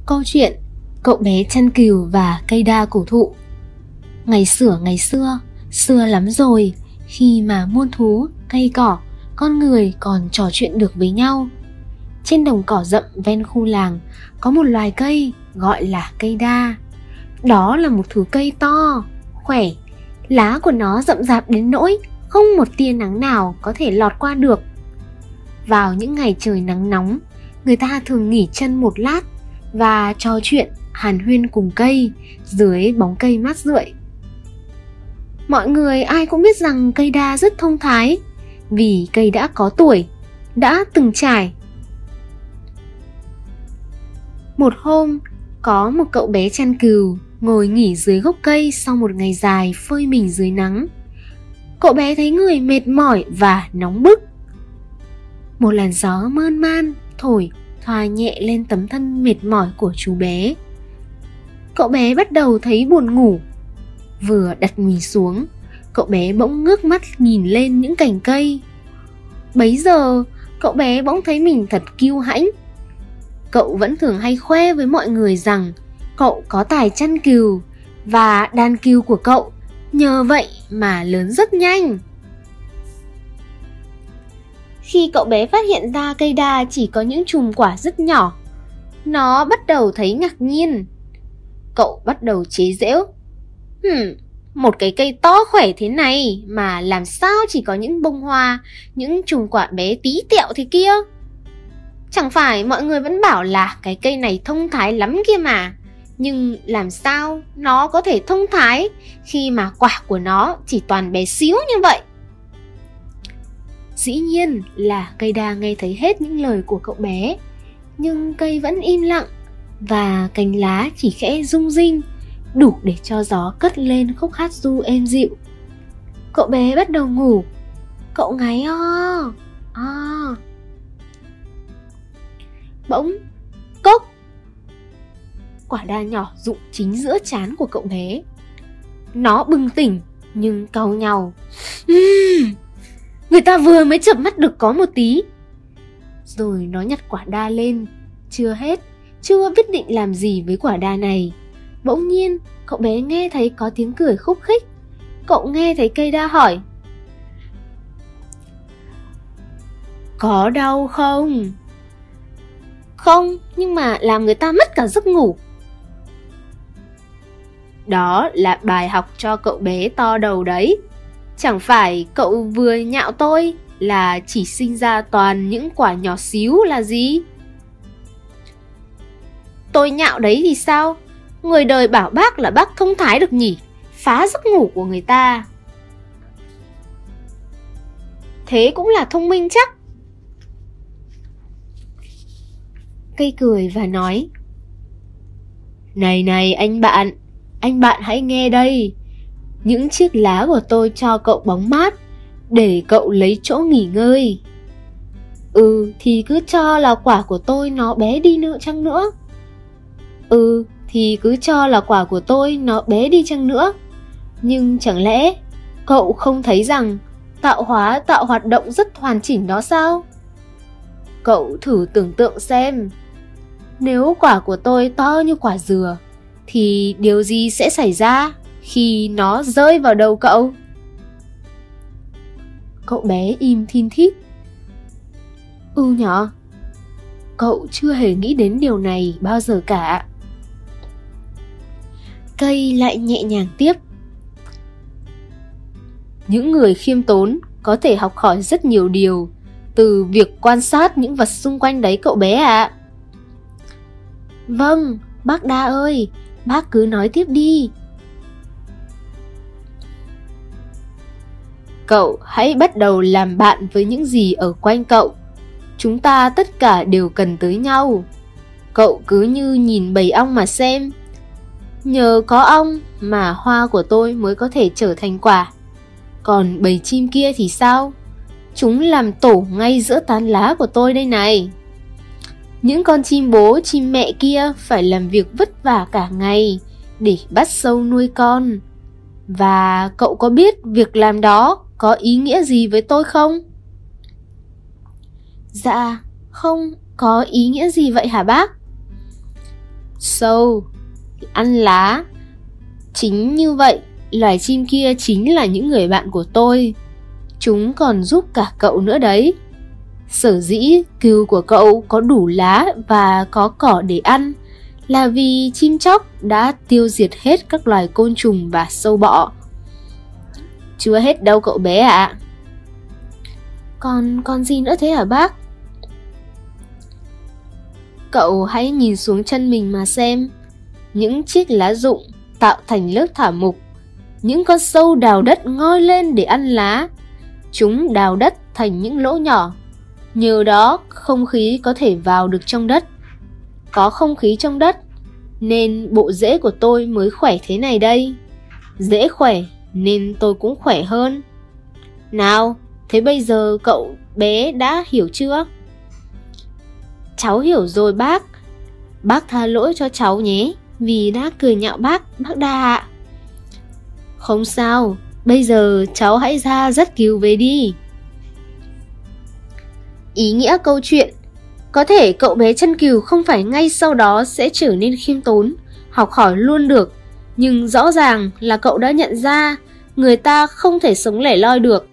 Câu chuyện Cậu bé chăn cừu và cây đa cổ thụ. Ngày xưa, xưa lắm rồi, khi mà muôn thú, cây cỏ, con người còn trò chuyện được với nhau. Trên đồng cỏ rậm ven khu làng có một loài cây gọi là cây đa. Đó là một thứ cây to, khỏe, lá của nó rậm rạp đến nỗi không một tia nắng nào có thể lọt qua được. Vào những ngày trời nắng nóng, người ta thường nghỉ chân một lát và trò chuyện hàn huyên cùng cây dưới bóng cây mát rượi. Mọi người ai cũng biết rằng cây đa rất thông thái, vì cây đã có tuổi, đã từng trải. Một hôm, có một cậu bé chăn cừu ngồi nghỉ dưới gốc cây sau một ngày dài phơi mình dưới nắng. Cậu bé thấy người mệt mỏi và nóng bức. Một làn gió mơn man thổi thoa nhẹ lên tấm thân mệt mỏi của chú bé. Cậu bé bắt đầu thấy buồn ngủ. Vừa đặt mình xuống, cậu bé bỗng ngước mắt nhìn lên những cành cây. Bấy giờ, cậu bé bỗng thấy mình thật kiêu hãnh. Cậu vẫn thường hay khoe với mọi người rằng cậu có tài chăn cừu, và đàn cừu của cậu nhờ vậy mà lớn rất nhanh. Khi cậu bé phát hiện ra cây đa chỉ có những chùm quả rất nhỏ, nó bắt đầu thấy ngạc nhiên. Cậu bắt đầu chế giễu. Một cái cây to khỏe thế này mà làm sao chỉ có những bông hoa, những chùm quả bé tí tẹo thế kia? Chẳng phải mọi người vẫn bảo là cái cây này thông thái lắm kia mà. Nhưng làm sao nó có thể thông thái khi mà quả của nó chỉ toàn bé xíu như vậy? Dĩ nhiên là cây đa nghe thấy hết những lời của cậu bé, nhưng cây vẫn im lặng, và cành lá chỉ khẽ rung rinh, đủ để cho gió cất lên khúc hát ru êm dịu. Cậu bé bắt đầu ngủ. Cậu ngáy o. Bỗng cốc, quả đa nhỏ rụng chính giữa trán của cậu bé. Nó bừng tỉnh nhưng cau nhàu. Người ta vừa mới chợp mắt được có một tí. Rồi nó nhặt quả đa lên. Chưa biết định làm gì với quả đa này. Bỗng nhiên cậu bé nghe thấy có tiếng cười khúc khích. Cậu nghe thấy cây đa hỏi: Có đau không? Không, nhưng mà làm người ta mất cả giấc ngủ. Đó là bài học cho cậu bé to đầu đấy. Chẳng phải cậu vừa nhạo tôi là chỉ sinh ra toàn những quả nhỏ xíu là gì? Tôi nhạo đấy thì sao? Người đời bảo bác là bác thông thái được nhỉ? Phá giấc ngủ của người ta. Thế cũng là thông minh chắc. Cây cười và nói: Này anh bạn hãy nghe đây. Những chiếc lá của tôi cho cậu bóng mát, để cậu lấy chỗ nghỉ ngơi. Thì cứ cho là quả của tôi nó bé đi nữa chăng nữa. Nhưng chẳng lẽ cậu không thấy rằng tạo hoạt động rất hoàn chỉnh đó sao? Cậu thử tưởng tượng xem, nếu quả của tôi to như quả dừa, thì điều gì sẽ xảy ra khi nó rơi vào đầu cậu? Cậu bé im thin thít. Nhở, cậu chưa hề nghĩ đến điều này bao giờ cả. Cây lại nhẹ nhàng tiếp: Những người khiêm tốn có thể học hỏi rất nhiều điều từ việc quan sát những vật xung quanh đấy cậu bé ạ. Vâng, bác đa ơi, bác cứ nói tiếp đi. Cậu hãy bắt đầu làm bạn với những gì ở quanh cậu. Chúng ta tất cả đều cần tới nhau. Cậu cứ như nhìn bầy ong mà xem. Nhờ có ong mà hoa của tôi mới có thể trở thành quả. Còn bầy chim kia thì sao? Chúng làm tổ ngay giữa tán lá của tôi đây này. Những con chim bố, chim mẹ kia phải làm việc vất vả cả ngày để bắt sâu nuôi con. Và cậu có biết việc làm đó có ý nghĩa gì với tôi không? Dạ, không có ý nghĩa gì vậy hả bác? Sâu, ăn lá. Chính như vậy, loài chim kia chính là những người bạn của tôi. Chúng còn giúp cả cậu nữa đấy. Sở dĩ cừu của cậu có đủ lá và có cỏ để ăn là vì chim chóc đã tiêu diệt hết các loài côn trùng và sâu bọ. Chưa hết đâu cậu bé ạ. Còn gì nữa thế hả bác? Cậu hãy nhìn xuống chân mình mà xem. Những chiếc lá rụng tạo thành lớp thảo mục. Những con sâu đào đất ngoi lên để ăn lá. Chúng đào đất thành những lỗ nhỏ. Nhờ đó không khí có thể vào được trong đất. Có không khí trong đất nên bộ rễ của tôi mới khỏe thế này đây. Rễ khỏe nên tôi cũng khỏe hơn. Nào, thế bây giờ cậu bé đã hiểu chưa? Cháu hiểu rồi bác. Bác tha lỗi cho cháu nhé, vì đã cười nhạo bác Đa ạ. Không sao, bây giờ cháu hãy ra dắt cừu về đi. Ý nghĩa câu chuyện: có thể cậu bé chăn cừu không phải ngay sau đó sẽ trở nên khiêm tốn, học hỏi luôn được, nhưng rõ ràng là cậu đã nhận ra người ta không thể sống lẻ loi được.